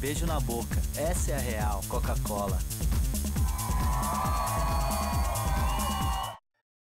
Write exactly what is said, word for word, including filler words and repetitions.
beijo na boca. Essa é a real Coca-Cola.